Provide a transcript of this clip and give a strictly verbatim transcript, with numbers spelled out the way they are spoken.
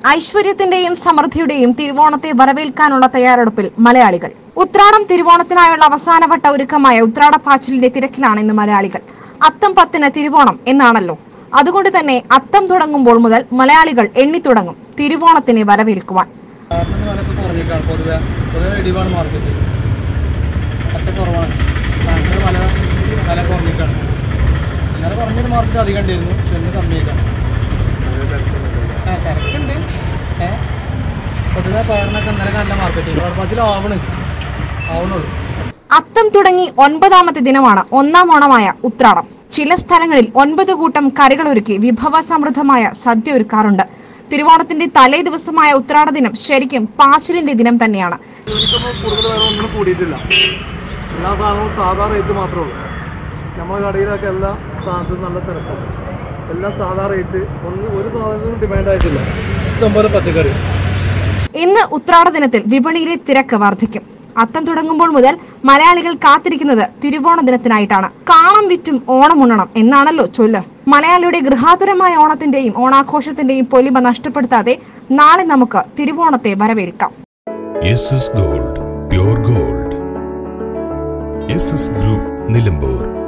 ഐശ്വര്യത്തിന്റെയും സമൃദ്ധിയുടെയും തിരുവോണത്തെ വരവേൽക്കാനുള്ള തയ്യാറെടുപ്പിൽ മലയാളികൾ. ഉത്രാടം തിരുവോണത്തിനായുള്ള അവസാനവട്ട ഒരുക്കമായ ഉത്രാടപ്പാച്ചിലിന്റെ തിരക്കിലാണ് ഇന്ന് മലയാളികൾ. അത്തം പത്തിന് തിരുവോണം എന്നാണല്ലോ. അതുകൊണ്ട് തന്നെ അത്തം തുടങ്ങുമ്പോൾ മുതൽ മലയാളികൾ എണ്ണിത്തുടങ്ങും തിരുവോണത്തിനെ വരവേൽക്കുവാൻ. അത്തം തുടങ്ങി ഒൻപതാമത്തെ ദിനമാണ് ഒന്നാം ഓണമായ ഉത്രാടം. ചില സ്ഥലങ്ങളിൽ ഒൻപത് കൂട്ടം കറികളൊരുക്കി വിഭവ സമൃദ്ധമായ സദ്യ ഒരുക്കാറുണ്ട്. തിരുവോണത്തിന്റെ തലേ ദിവസമായ ഉത്രാട ദിനം ശരിക്കും പാച്ചിലിന്റെ ദിനം തന്നെയാണ്. നമ്മളെ കടയിലൊക്കെ എല്ലാ സാധനത്തിനും നല്ല തിരക്കാണ്. എല്ലാം സാധാ റേറ്റ്, ഒന്ന് ഒരു സാധനത്തിനും ഡിമാൻഡ് ആയിട്ടില്ല. ഇഷ്ടംപോലെ പച്ചക്കറി. ഇന്ന് ഉത്രാട ദിനത്തിൽ വിപണിയിലെ തിരക്ക് വർദ്ധിക്കും. അത്തം തുടങ്ങുമ്പോൾ മുതൽ മലയാളികൾ കാത്തിരിക്കുന്നത് തിരുവോണ ദിനത്തിനായിട്ടാണ്. കാണം വിറ്റും ഓണമുണ്ണണം എന്നാണല്ലോ ചൊല്ല്. മലയാളിയുടെ ഗൃഹാതുരമായ ഓണത്തിന്റെയും ഓണാഘോഷത്തിന്റെയും പൊലിമ നഷ്ടപ്പെടുത്താതെ നാളെ നമുക്ക് തിരുവോണത്തെ വരവേൽക്കാം. S S gold, pure gold. S S group, Nilambur.